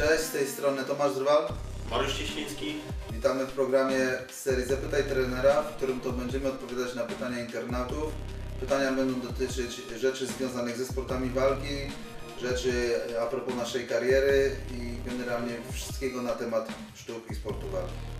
Cześć, z tej strony Tomasz Drwal. Mariusz Cieśliński. Witamy w programie z serii Zapytaj Trenera, w którym to będziemy odpowiadać na pytania internautów. Pytania będą dotyczyć rzeczy związanych ze sportami walki, rzeczy a propos naszej kariery i generalnie wszystkiego na temat sztuk i sportu walki.